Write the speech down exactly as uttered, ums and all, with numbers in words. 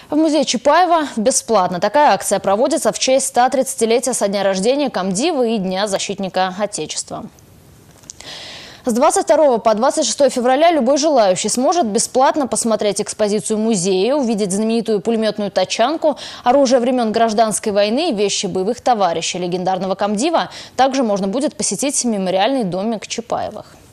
В музее Чапаева бесплатно. Такая акция проводится в честь ста тридцатилетия со дня рождения комдива и Дня защитника Отечества. С двадцать второго по двадцать шестое февраля любой желающий сможет бесплатно посмотреть экспозицию музея, увидеть знаменитую пулеметную тачанку, оружие времен Гражданской войны и вещи боевых товарищей легендарного комдива. Также можно будет посетить мемориальный домик Чапаевых.